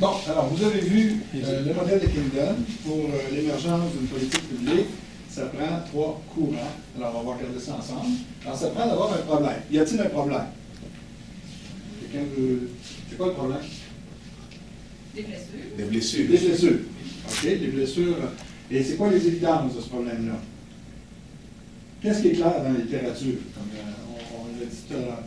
Bon, alors vous avez vu le modèle de Kingdon pour l'émergence d'une politique publique. Ça prend 3 courants. Alors, on va regarder ça ensemble. Alors, ça prend d'avoir un problème. Y a-t-il un problème? Quelqu'un veut... C'est quoi le problème? Des blessures. Des blessures. Des blessures. OK, les blessures. Et c'est quoi les évidences de ce problème-là? Qu'est-ce qui est clair dans la littérature? Comme on l'a dit tout à l'heure.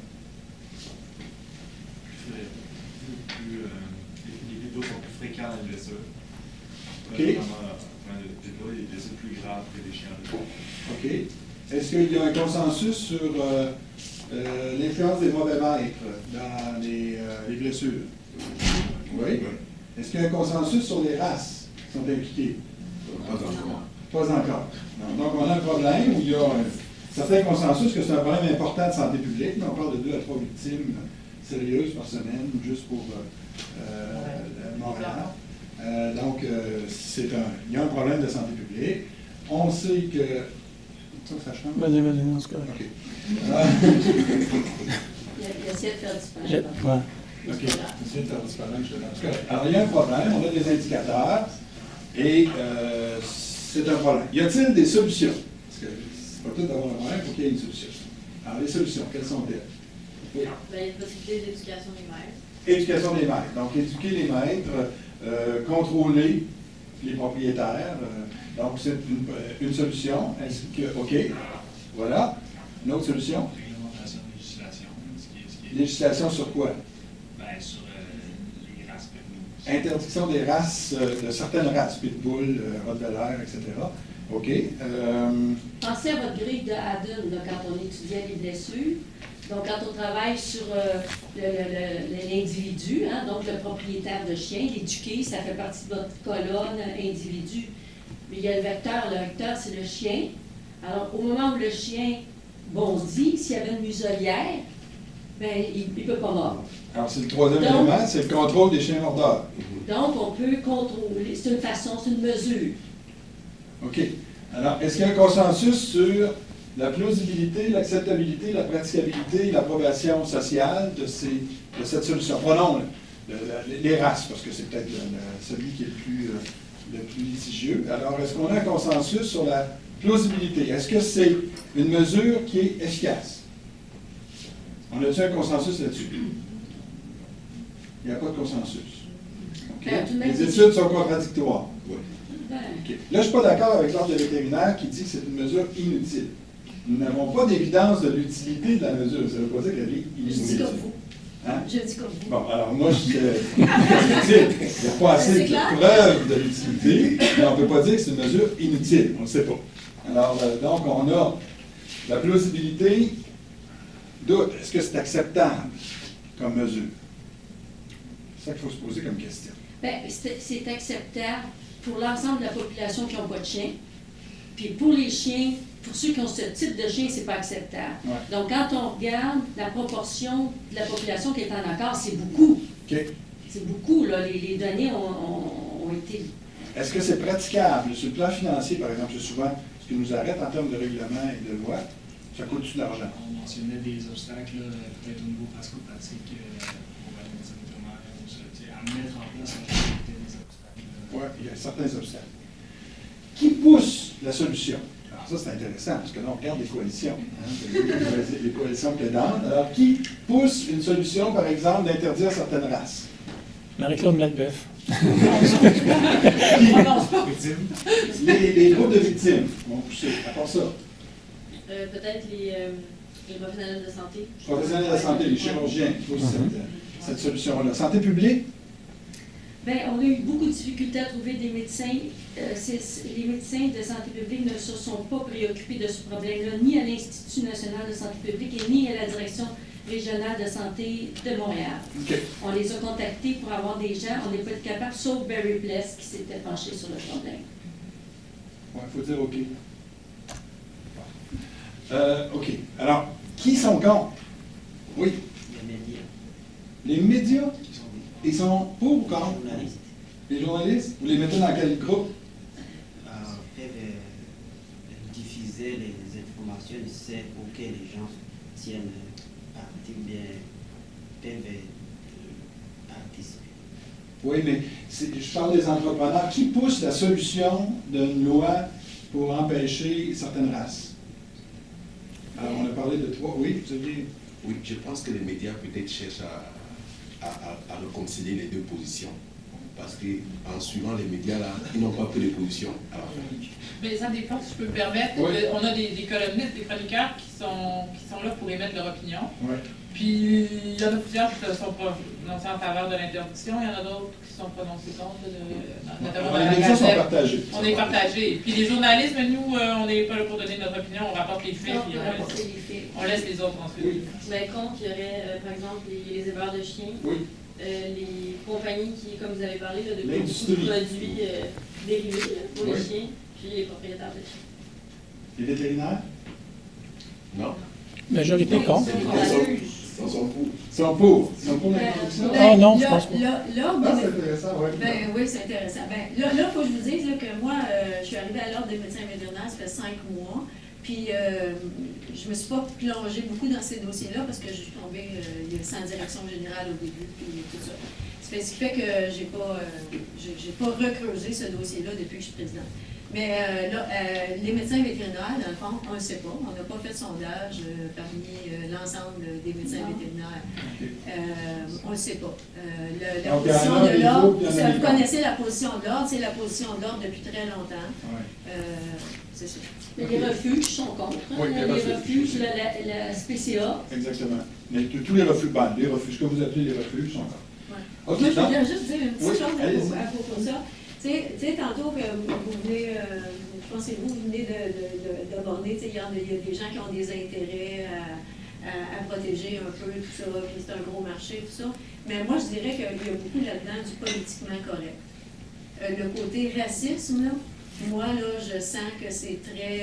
Les vidéos sont plus fréquents dans les blessures. OK. Les blessures plus graves que les chiens. OK. Est-ce qu'il y a un consensus sur l'influence des mauvais maîtres dans les blessures? Oui. Est-ce qu'il y a un consensus sur les races qui sont impliquées? Pas encore. Pas encore. Non. Donc, on a un problème où il y a un certain consensus que c'est un problème important de santé publique, mais on parle de 2 à 3 victimes sérieuses par semaine, juste pour Montréal. Donc, il y a un problème de santé publique. On sait que... Ça change? Vas-y, non, c'est correct. OK. Il essaie de faire disparaître. Ouais. OK. Essayer de faire disparaître, je te lance. C'est correct. Alors, il y a un problème, on a des indicateurs, et c'est un problème. Y a-t-il des solutions? Parce que c'est pas tout d'avoir un problème, il faut qu'il y ait une solution. Alors, les solutions, quelles sont-elles? Oui. Il y a une possibilité d'éducation des maîtres. Éducation des maîtres. Donc, éduquer les maîtres, contrôler les propriétaires. Donc, c'est une solution. Est-ce que, OK, voilà. Une autre solution? Réglementation, législation. Législation sur quoi? Sur les races permises. Interdiction des races, de certaines races, pitbull, rottweiler, etc. OK. Pensez à votre grille de Haddon quand on étudiait les blessures. Donc, quand on travaille sur l'individu, hein, donc le propriétaire de chien, l'éduquer, ça fait partie de votre colonne individu. Mais il y a le vecteur c'est le chien. Alors, au moment où le chien bondit, s'il y avait une muselière, ben, il ne peut pas mordre. Alors, c'est le troisième élément, c'est le contrôle des chiens mordeurs. Donc, on peut contrôler. C'est une façon, c'est une mesure. OK. Alors, est-ce qu'il y a un consensus sur la plausibilité, l'acceptabilité, la praticabilité, l'approbation sociale de cette solution? Prenons les races, parce que c'est peut-être celui qui est le plus litigieux. Alors, est-ce qu'on a un consensus sur la plausibilité? Est-ce que c'est une mesure qui est efficace? On a-t-il un consensus là-dessus? Il n'y a pas de consensus. Okay. Les études sont contradictoires. Oui. Okay. Là, je ne suis pas d'accord avec l'ordre de vétérinaire qui dit que c'est une mesure inutile. Nous n'avons pas d'évidence de l'utilité de la mesure. Ça ne veut pas dire qu'elle est inutile. Je dis comme vous. Hein? Je dis comme vous. Bon, alors moi, il n'y a pas assez de preuves de l'utilité, mais on ne peut pas dire que c'est une mesure inutile. On ne le sait pas. Alors, donc, on a la plausibilité, doute. Est-ce que c'est acceptable comme mesure? C'est ça qu'il faut se poser comme question. Bien, c'est acceptable pour l'ensemble de la population qui n'ont pas de chien. Puis pour les chiens, pour ceux qui ont ce type de chien, c'est pas acceptable. Ouais. Donc, quand on regarde la proportion de la population qui est en accord, c'est beaucoup. OK. C'est beaucoup, là. Les données ont été... Est-ce que c'est praticable? Sur le plan financier, par exemple, c'est souvent ce qui nous arrête en termes de règlement et de loi. Ça coûte-tu de l'argent? On mentionnait des obstacles, peut-être au niveau pratico-pratique, pour la médecine vétérinaire, à mettre en place des obstacles. Oui, il y a certains obstacles. Qui pousse la solution? Alors ça, c'est intéressant, parce que là, on regarde les coalitions. Hein, les coalitions plaidantes. Alors, qui pousse une solution, par exemple, d'interdire certaines races? Marie-Claude Ladbeuf. Les groupes de victimes vont pousser. À part ça. Peut-être les professionnels de santé. Les professionnels de santé, les chirurgiens qui poussent cette solution-là. Santé publique? Bien, on a eu beaucoup de difficultés à trouver des médecins. Les médecins de santé publique ne se sont pas préoccupés de ce problème-là, ni à l'Institut national de santé publique et ni à la direction régionale de santé de Montréal. Okay. On les a contactés pour avoir des gens, on n'est pas capable, sauf Barry Bless qui s'était penché sur le problème. Oui, il faut dire OK. OK. Alors, qui sont contre? Oui. Les médias. Les médias? Ils sont pour ou contre? Les journalistes. Les journalistes? Vous les mettez dans quel groupe? Peuvent diffuser les informations auxquelles les gens tiennent parti ou bien peuvent participer. Oui, mais je parle des entrepreneurs. Qui pousse la solution d'une loi pour empêcher certaines races? Alors, on a parlé de trois. Oui, vous aviez... Oui, je pense que les médias peut-être cherchent à réconcilier les deux positions. Parce qu'en suivant les médias, là, ils n'ont pas pris de position à la fin. Mais ça dépend, si je peux me permettre. Oui. On a des columnistes, des chroniqueurs qui sont là pour émettre leur opinion. Oui. Puis il y en a plusieurs qui se sont prononcés en faveur de l'interdiction, il y en a d'autres qui se sont prononcés contre, notamment dans la Les médias sont Gazette. partagés. On est partagés. Puis les journalistes, nous, on n'est pas là pour donner notre opinion, on rapporte les faits, puis on laisse les autres ensuite. Oui. Mais contre, il y aurait, par exemple, les éleveurs de chiens, Oui. les compagnies qui, comme vous avez parlé, là, de beaucoup L'industrie. de produits dérivés là, pour Oui. les chiens, puis les propriétaires de chiens. Les vétérinaires? Non? Majorité contre. Ils sont pour. Ils sont pour. Ils sont pour l'interdiction? Ah non, je pense pas. L'ordre Ah, des c'est intéressant, oui. Ben oui, c'est intéressant. Ben, là, il faut que je vous dise là, que moi, je suis arrivée à l'Ordre des médecins vétérinaires, ça fait 5 mois. Puis, je ne me suis pas plongée beaucoup dans ces dossiers-là parce que je suis tombée sans direction générale au début, puis tout ça. Ce qui fait que je n'ai pas recreusé ce dossier-là depuis que je suis présidente. Mais les médecins vétérinaires, dans le fond, on ne le sait pas. On n'a pas fait de sondage parmi l'ensemble des médecins vétérinaires. On ne le sait pas. La Donc, position il y en a de des l'Ordre, groupes, il y en a vous des connaissez la position de l'Ordre, c'est la position de l'Ordre depuis très longtemps. Ouais. C'est ça. Mais les refuges sont contre. Oui, les refuges. refuges, la SPCA. Exactement. Mais tous les refuges, les refuges, ce que vous appelez les refuges sont là. Ouais. OK, Moi, je donc- voulais juste dire une petite Oui, chose allez-y. à propos de ça. Tu sais, tantôt que vous venez, je pense que vous venez d'aborder, il y a des gens qui ont des intérêts à protéger un peu tout ça, puis c'est un gros marché, tout ça. Mais moi, je dirais qu'il y a beaucoup là-dedans du politiquement correct. Le côté racisme, là, moi, là, je sens que c'est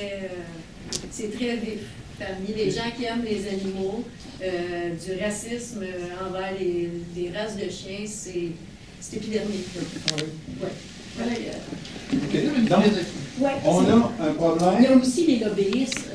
très vif. Parmi les gens qui aiment les animaux, du racisme envers les races de chiens, c'est épidermique. Ah oui. Ouais. Voilà, OK. Donc, ouais, on c'est- a un il y a problème. aussi les lobbyistes,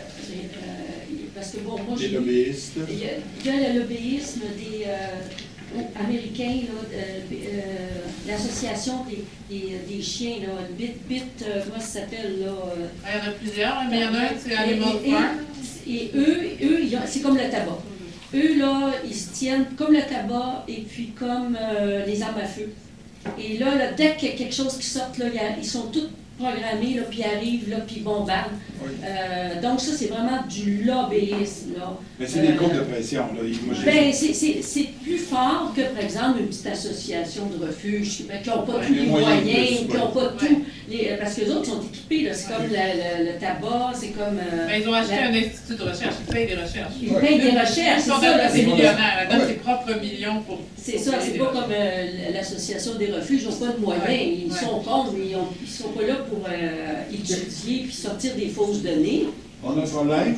parce que bon, moi, Les j'ai... lobbyistes. Il y a le lobbyisme des Américains, là, l'association des chiens, là, comment ça s'appelle, là? Il y en a plusieurs, hein, mais il y en a un, c'est Animal Et- Farm. Et eux, c'est comme le tabac. Eux, là, ils se tiennent comme le tabac et puis comme les armes à feu. Et là, dès qu'il y a quelque chose qui sort, là, ils sont tous programmés, là, puis arrivent, là, puis bombardent. Oui. Donc ça, c'est vraiment du lobbyisme, là. Mais c'est des groupes de pression. Là. Moi, j'ai- Ben, c'est plus fort que, par exemple, une petite association de refuge qui n'ont pas tous les les moyens moyens, plus, qui n'ont pas ouais. tout. Parce que les autres sont équipés, là. C'est comme le tabac, c'est comme... Ben, ils ont acheté un institut de recherche, ils payent des recherches. Ils payent des recherches, Ils sont c'est ça, là, des c'est millionnaires, ils donnent Ouais. ses propres millions pour... C'est ça, c'est pas comme l'association des refuges, ils n'ont pas de moyens, Ouais. ils sont contre, ils ne sont pas là pour étudier puis sortir des fausses données. On a un problème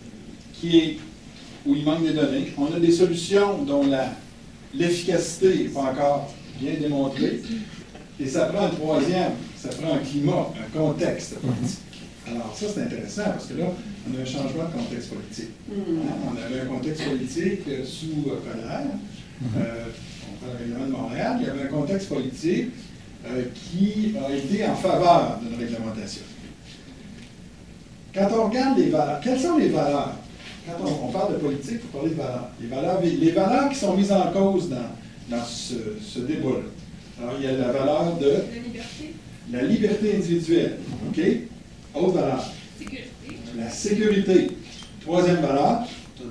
où il manque des données. On a des solutions dont l'efficacité n'est pas encore bien démontrée. Et ça prend un troisième, ça prend un climat, un contexte politique. Alors ça, c'est intéressant parce que là, on a un changement de contexte politique. Hein, on avait un contexte politique sous Colère. On parle du règlement de Montréal. Il y avait un contexte politique qui a été en faveur d'une réglementation. Quand on regarde les valeurs, quelles sont les valeurs? Quand on parle de politique, il faut parler de valeurs. Les valeurs qui sont mises en cause dans ce débat-là. Alors, il y a la valeur de la liberté individuelle. OK? Autre valeur. La sécurité. Troisième valeur.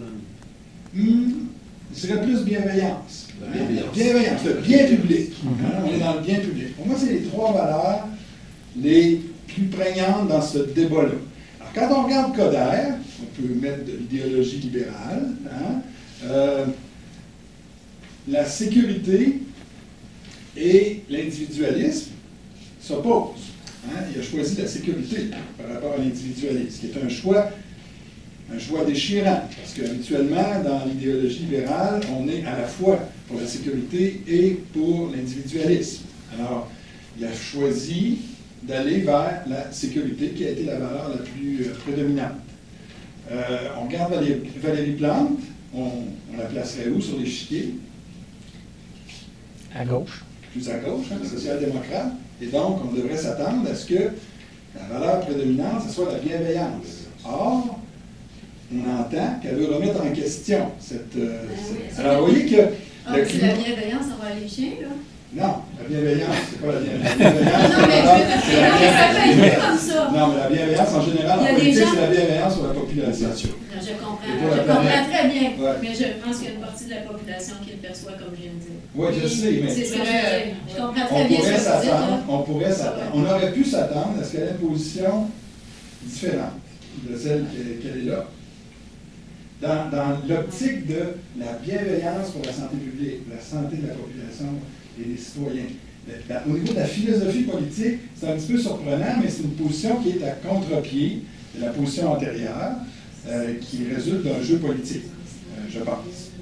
Je dirais plus bienveillance. La bienveillance. Bienveillance, le bien public. Hein, on est dans le bien public. Pour moi, c'est les trois valeurs les plus prégnantes dans ce débat-là. Alors, quand on regarde Coderre, on peut mettre de l'idéologie libérale, hein, la sécurité et l'individualisme s'opposent. Hein. Il a choisi la sécurité par rapport à l'individualisme, qui est un choix déchirant, parce qu'habituellement, dans l'idéologie libérale, on est à la fois pour la sécurité et pour l'individualisme. Alors, il a choisi d'aller vers la sécurité, qui a été la valeur la plus prédominante. On regarde Valérie Plante, on la placerait où sur l'échiquier? À gauche. plus à gauche, hein, social-démocrate, et donc on devrait s'attendre à ce que la valeur prédominante, ce soit la bienveillance. Or, on entend qu'elle veut remettre en question cette... Alors, vous voyez que... c'est la bienveillance envers les chiens, là? Non, la bienveillance, c'est pas la bienveillance. La bienveillance, Non, mais ça peut être vu comme ça. Non, mais la bienveillance, en général, en politique, c'est la bienveillance pour la population. Non, je comprends très bien, mais je pense qu'il y a une partie de la population qui le perçoit comme je viens de dire. Oui, je sais, mais c'est ça, je comprends très bien ce que vous dites. On pourrait s'attendre, on aurait pu s'attendre à ce qu'elle ait une position différente de celle qu'elle est là. Dans l'optique de la bienveillance pour la santé publique, la santé de la population et des citoyens. Au niveau de la philosophie politique, c'est un petit peu surprenant, mais c'est une position qui est à contre-pied de la position antérieure, qui résulte d'un jeu politique, je pense.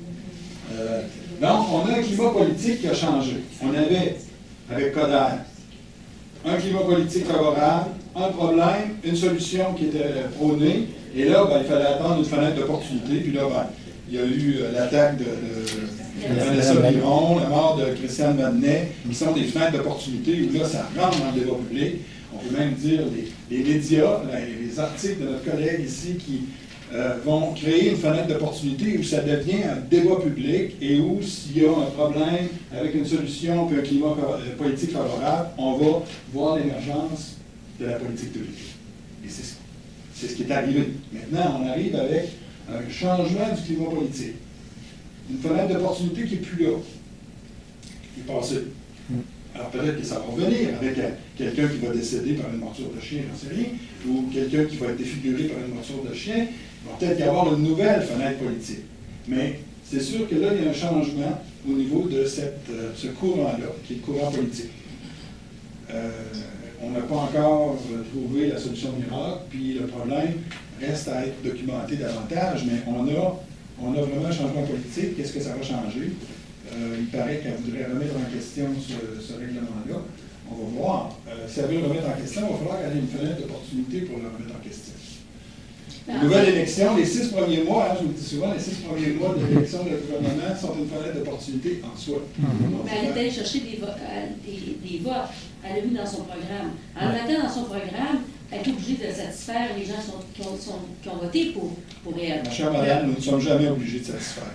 Donc, on a un climat politique qui a changé. On avait, avec Coderre, un climat politique favorable, un problème, une solution qui était prônée, et là, il fallait attendre une fenêtre d'opportunité, puis là, il y a eu l'attaque de Vanessa Biron, la mort de Christiane Madnet, qui sont des fenêtres d'opportunité où là, ça rentre dans le débat public. On peut même dire les médias, les articles de notre collègue ici qui vont créer une fenêtre d'opportunité où ça devient un débat public et où s'il y a un problème avec une solution puis un climat politique favorable, on va voir l'émergence de la politique publique. Et c'est ce qui est arrivé. Maintenant, on arrive avec un changement du climat politique. Une fenêtre d'opportunité qui n'est plus là, qui est passée. Alors peut-être que ça va revenir avec quelqu'un qui va décéder par une morsure de chien, j'en sais rien, ou quelqu'un qui va être défiguré par une morsure de chien. Il va peut-être y avoir une nouvelle fenêtre politique. Mais c'est sûr que là, il y a un changement au niveau de ce courant-là, qui est le courant politique. On n'a pas encore trouvé la solution miracle, puis le problème reste à être documenté davantage, mais on a vraiment un changement politique. Qu'est-ce que ça va changer? Il paraît qu'elle voudrait remettre en question ce règlement-là. On va voir. Si elle veut le remettre en question, il va falloir qu'elle ait une fenêtre d'opportunité pour le remettre en question. Nouvelle élection, les 6 premiers mois, je vous le dis souvent, les 6 premiers mois de l'élection de gouvernement sont une fenêtre d'opportunité en soi. Elle est allée chercher des votes. Elle l'a mis dans son programme. En le mettant dans son programme, elle est obligée de satisfaire les gens qui ont voté pour elle. Ma chère madame, nous ne sommes jamais obligés de satisfaire.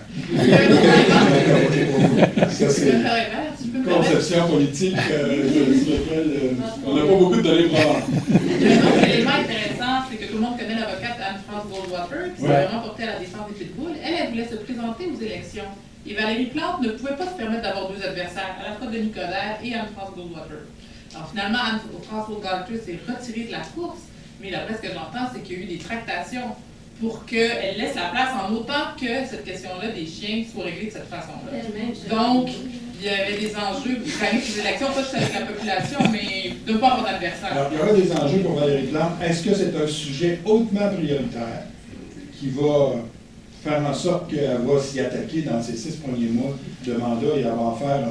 Ça, c'est une conception politique sur laquelle on n'a pas beaucoup de données pour Un élément intéressant, c'est que tout le monde connaît l'avocate Anne-France Goldwater, qui s'est vraiment portée à la défense des pitbulls. Elle voulait se présenter aux élections. Et Valérie Plante ne pouvait pas se permettre d'avoir 2 adversaires, à la fois Denis Coderre et Anne-France Goldwater. Alors finalement, Anne-France Goldwater s'est retirée de la course, mais d'après ce que j'entends, c'est qu'il y a eu des tractations pour qu'elle laisse la place en autant que cette question-là des chiens soit réglée de cette façon-là. Donc, il y avait des enjeux pour gagner ces élections, pas juste avec la population, mais de ne pas avoir d'adversaire. Alors, il y aura des enjeux pour Valérie Plante. Est-ce que c'est un sujet hautement prioritaire qui va faire en sorte qu'elle va s'y attaquer dans ses 6 premiers mois de mandat et elle va faire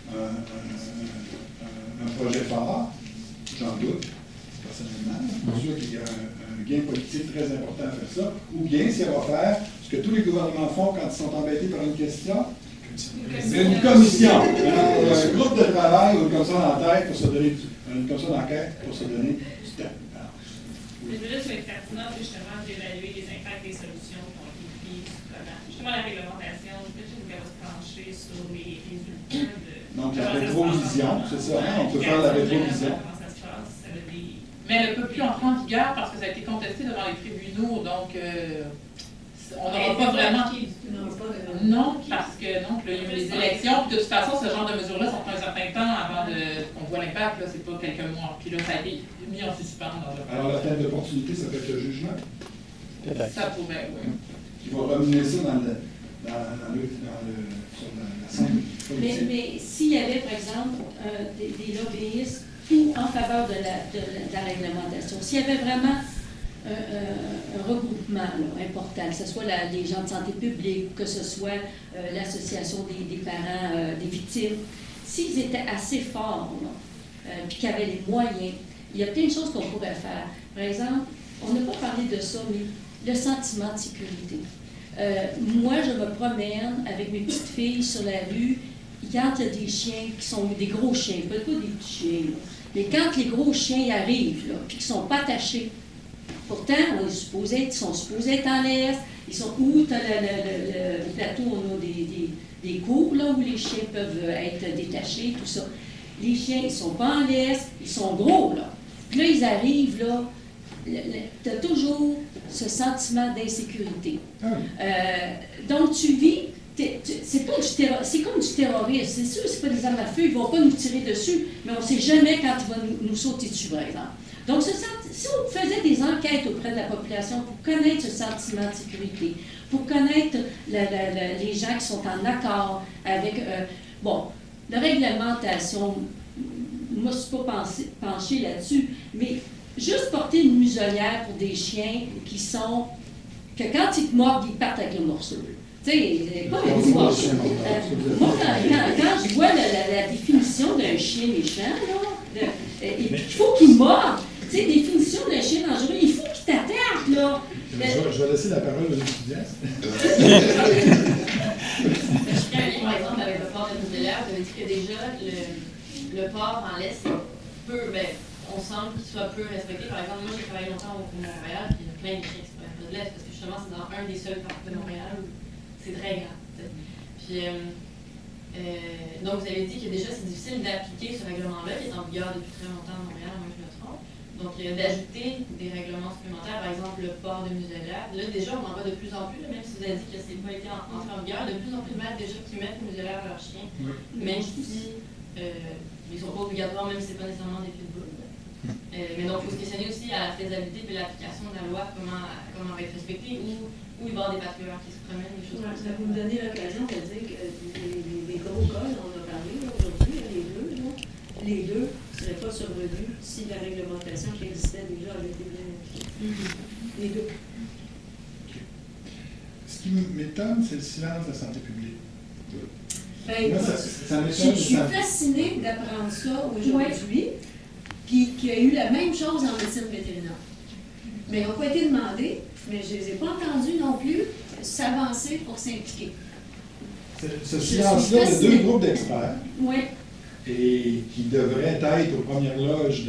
un projet fort? J'en doute, personnellement. C'est sûr qu'il y a un gain politique très important à faire ça. Ou bien, si elle va faire ce que tous les gouvernements font quand ils sont embêtés par une question, une commission, un groupe de travail ou une commission d'enquête pour se donner du temps. Je veux juste être pertinent, justement, d'évaluer les impacts des solutions qu'on a prises justement la réglementation, peut-être qu'elle va se pencher sur les résultats de... Donc la rétrovision, c'est ça, hein? On peut faire la rétrovision. Comment ça se passe? Mais elle ne peut plus entrer en vigueur parce que ça a été contesté devant les tribunaux, donc on n'aura pas vraiment... Non, parce que donc, il y a eu les élections, puis de toute façon, ce genre de mesures-là sont un certain temps avant qu'on voit l'impact, c'est pas quelques mois. Puis là, ça a été mis en suspens. Alors la fenêtre d'opportunité, ça peut être le jugement? Ça pourrait, oui. Qui va ramener ça sur la scène politique. Mais s'il y avait, par exemple, des lobbyistes ou en faveur de la réglementation, s'il y avait vraiment un regroupement là, important, que ce soit les gens de santé publique, que ce soit l'association des parents des victimes, s'ils étaient assez forts, puis qu'ils avaient les moyens, il y a plein de choses qu'on pourrait faire. Par exemple, on n'a pas parlé de ça, mais le sentiment de sécurité. Moi, je me promène avec mes petites filles sur la rue quand il y a des chiens qui sont des gros chiens, pas des petits chiens, là, mais quand les gros chiens arrivent, là, puis qu'ils ne sont pas attachés, pourtant, ils sont supposés être en laisse, ils sont où, au plateau, on a des cours là, où les chiens peuvent être détachés, tout ça. Les chiens, ils ne sont pas en laisse, ils sont gros, là. Puis là, ils arrivent, là, tu as toujours ce sentiment d'insécurité. Donc, tu vis, c'est comme du terrorisme. C'est sûr, c'est pas des armes à feu, ils ne vont pas nous tirer dessus, mais on ne sait jamais quand ils vont nous sauter dessus, par exemple. Donc, si on faisait des enquêtes auprès de la population pour connaître ce sentiment de sécurité, pour connaître les gens qui sont en accord avec, la réglementation, moi, je ne suis pas penchée là-dessus, mais juste porter une muselière pour des chiens que quand ils te mordent, ils partent avec le morceau. Tu sais, pas un morceau. Moi, quand je vois la définition d'un chien méchant, là, il faut qu'il morde. Tu sais, définition d'un chien dangereux, il faut qu'il t'attaque, là. Je vais laisser la parole aux étudiants. Je fais un lien, par exemple, avec le port de muselière. Vous avez dit que déjà, le port en laisse on semble qu'il soit peu respecté. Par exemple, moi, j'ai travaillé longtemps au Montréal, puis il y a plein de chiens qui se prennent de l'Est, parce que justement, c'est dans un des seuls parcs de Montréal où c'est très grand. Puis, donc, vous avez dit que déjà, c'est difficile d'appliquer ce règlement-là, qui est en vigueur depuis très longtemps à Montréal, à moins que je me trompe. Donc, d'ajouter des règlements supplémentaires, par exemple le port de muselière. Là, déjà, on en voit de plus en plus, même si vous avez dit que ça n'a pas été entré en vigueur, de plus en plus de maîtres déjà qui mettent une muselière à leurs chiens, même si ils ne sont pas obligatoires, même si ce n'est pas nécessairement des pitbulls. Mais donc, il faut se questionner aussi à la faisabilité et l'application de la loi, comment elle va être respectée, où il va y avoir des patrouilleurs qui se promènent, des choses comme ça. Vous me donnez l'occasion de dire que les gros cols, on a parlé aujourd'hui, les deux ne seraient pas survenus si la réglementation qui existait déjà avait été bien appliquée. Les deux. Ce qui m'étonne, c'est le silence de la santé publique. Moi, je suis fascinée d'apprendre ça aujourd'hui, puis qu'il y a eu la même chose en médecine vétérinaire. Mais ils n'ont pas été demandés, mais je ne les ai pas entendus non plus s'avancer pour s'impliquer. Ce silence-là de deux groupes d'experts, oui, et qui devraient être aux premières loges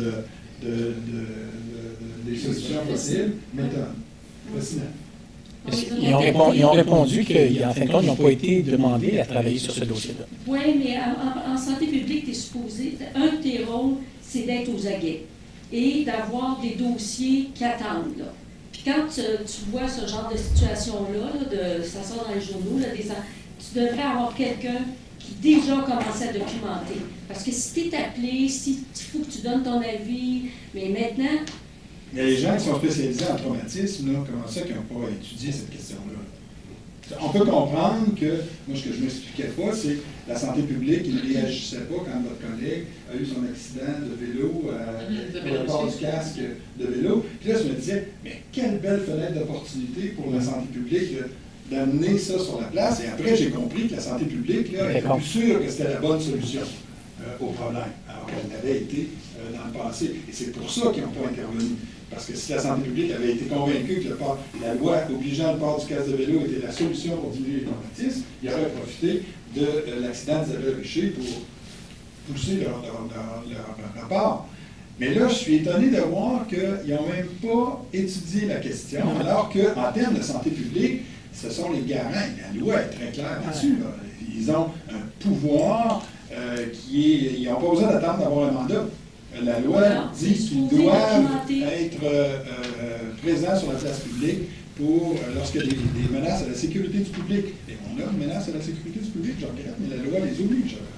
des solutions possibles, m'étonne. Fascinant. Ils ont répondu qu'en fin de compte, ils n'ont pas été demandés à travailler sur ce dossier-là. Oui, mais en santé publique, tu es supposé, un de tes rôles, c'est d'être aux aguets et d'avoir des dossiers qui attendent. Là. Puis quand tu vois ce genre de situation-là, ça sort dans les journaux, tu devrais avoir quelqu'un qui déjà commence à documenter. Parce que si tu es appelé, il faut que tu donnes ton avis, mais maintenant... Il y a des gens qui sont spécialisés en traumatisme, là, comment ça, qui n'ont pas étudié cette question-là. On peut comprendre que, moi, ce que je ne m'expliquais pas, c'est que la santé publique, il ne réagissait pas quand votre collègue a eu son accident de vélo, pour le port du casque de vélo. Puis là, je me disais, mais quelle belle fenêtre d'opportunité pour la santé publique d'amener ça sur la place. Et après, j'ai compris que la santé publique là, était plus sûre que c'était la bonne solution au problème, alors qu'elle l'avait été dans le passé. Et c'est pour ça qu'ils n'ont pas intervenu. Parce que si la santé publique avait été convaincue que la loi obligeant le port du casque de vélo était la solution pour diminuer les traumatismes, ils auraient profité de l'accident d'Isabelle Richer pour pousser leur rapport. Mais là, je suis étonné de voir qu'ils n'ont même pas étudié la question, alors qu'en termes de santé publique, ce sont les garants. La loi est très claire là-dessus. Là. Ils ont un pouvoir ils n'ont pas besoin d'attendre d'avoir un mandat. La loi dit qu'ils doivent être présents sur la place publique lorsqu'il y a des menaces à la sécurité du public. Et on a une menace à la sécurité du public, je regrette, mais la loi les oblige.